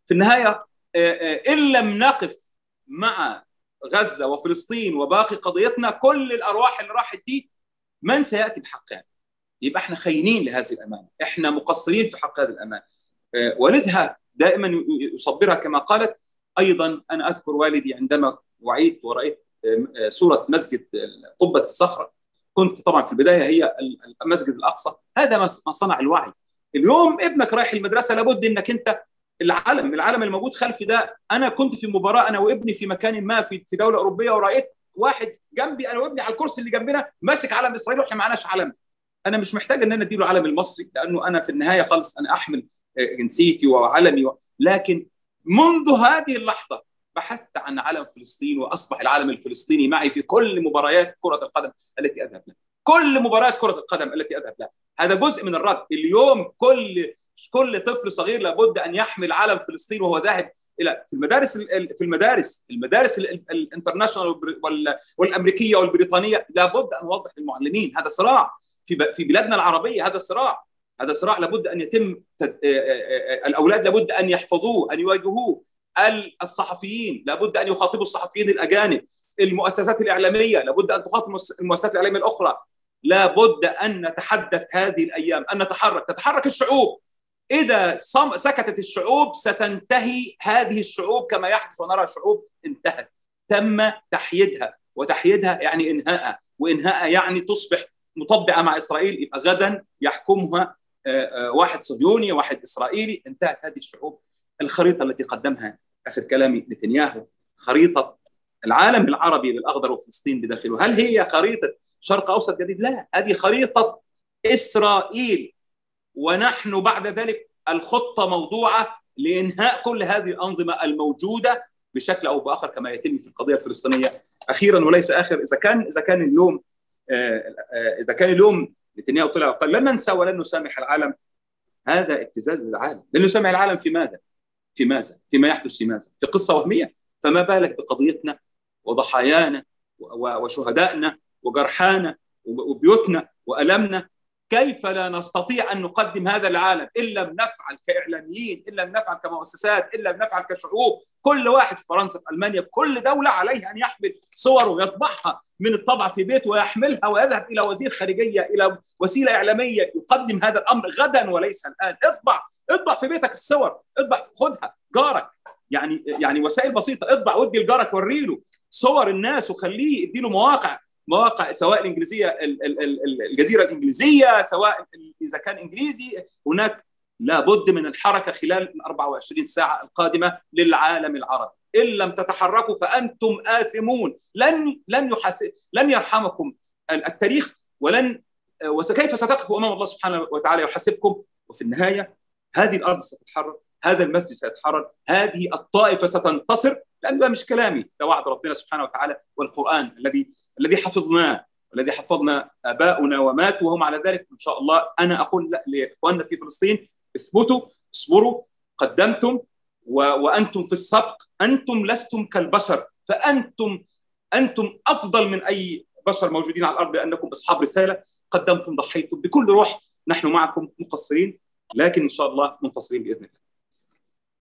في النهايه ان لم نقف مع غزه وفلسطين وباقي قضيتنا، كل الارواح اللي راحت دي من سياتي بحقها؟ يبقى احنا خاينين لهذه الامانه، احنا مقصرين في حق هذه الامانه. والدها دائما يصبرها كما قالت. ايضا انا اذكر والدي عندما وعيت ورأيت صورة مسجد قبة الصخرة، كنت طبعا في البداية هي المسجد الأقصى، هذا ما صنع الوعي. اليوم ابنك رايح المدرسة، لابد انك انت العلم الموجود خلفي ده. انا كنت في مباراة انا وابني في مكان ما في دولة أوروبية، ورأيت واحد جنبي انا وابني على الكرسي اللي جنبنا ماسك علم إسرائيل واحنا معناش علم. انا مش محتاج ان انا اديله علم المصري، لانه انا في النهاية خالص انا احمل جنسيتي وعلمي لكن منذ هذه اللحظة بحثت عن علم فلسطين، واصبح العلم الفلسطيني معي في كل مباريات كرة القدم التي اذهب لها، كل مباريات كرة القدم التي اذهب لها. هذا جزء من الرد. اليوم كل طفل صغير لابد ان يحمل علم فلسطين وهو ذاهب الى المدارس الانترناشونال والامريكيه والبريطانيه. لابد ان نوضح للمعلمين هذا صراع في بلادنا العربيه، هذا صراع لابد ان يتم. الاولاد لابد ان يحفظوه، ان يواجهوه. الصحفيين لابد ان يخاطبوا الصحفيين الاجانب. المؤسسات الاعلاميه لابد ان تخاطب المؤسسات الاعلاميه الاخرى. لابد ان نتحدث هذه الايام، ان تتحرك الشعوب. اذا سكتت الشعوب ستنتهي هذه الشعوب كما يحدث، ونرى شعوب انتهت، تم تحييدها، وتحييدها يعني انهائها، وانهائها يعني تصبح مطبعه مع اسرائيل. يبقى غدا يحكمها واحد صهيوني واحد اسرائيلي. انتهت هذه الشعوب. الخريطه التي قدمها اخر كلامي نتنياهو، خريطه العالم العربي بالاخضر وفلسطين بداخله، هل هي خريطه شرق اوسط جديد؟ لا، هذه خريطه اسرائيل. ونحن بعد ذلك الخطه موضوعه لانهاء كل هذه الانظمه الموجوده بشكل او باخر كما يتم في القضيه الفلسطينيه. اخيرا وليس اخر، اذا كان اليوم نتنياهو طلع وقال لن ننسى ولن نسامح العالم، هذا ابتزاز للعالم. لن نسامح العالم في ماذا؟ فيما يحدث في ماذا؟ في قصه وهميه. فما بالك بقضيتنا وضحايانا وشهدائنا وجرحانا وبيوتنا وألمنا؟ كيف لا نستطيع أن نقدم هذا للعالم إن لم نفعل كإعلاميين، إن لم نفعل كمؤسسات، إن لم نفعل كشعوب؟ كل واحد في فرنسا، في ألمانيا، في كل دولة عليه أن يحمل صوره ويطبعها من الطبع في بيته ويحملها ويذهب إلى وزير خارجية، إلى وسيلة إعلامية يقدم هذا الأمر غدا وليس الآن. اطبع في بيتك الصور، خذها جارك، يعني وسائل بسيطة، اطبع ودي لجارك، وريله صور الناس وخليه اديله مواقع سواء الانجليزيه الجزيره الانجليزيه، سواء اذا كان انجليزي. هناك لابد من الحركه خلال ال 24 ساعه القادمه للعالم العربي. ان لم تتحركوا فانتم آثمون. لن يرحمكم التاريخ، وكيف ستقفوا امام الله سبحانه وتعالى يحاسبكم. وفي النهايه هذه الارض ستتحرر، هذا المسجد سيتحرر، هذه الطائفه ستنتصر. لان ده مش كلامي، ده وعد ربنا سبحانه وتعالى والقران الذي حفظناه، والذي حفظنا اباؤنا وماتوا وهم على ذلك. ان شاء الله انا اقول لاخواننا في فلسطين: اثبتوا، اصبروا، قدمتم وانتم في السبق. انتم لستم كالبشر، فانتم افضل من اي بشر موجودين على الارض، لانكم اصحاب رساله، قدمتم، ضحيتم بكل روح. نحن معكم مقصرين، لكن ان شاء الله منتصرين باذن الله.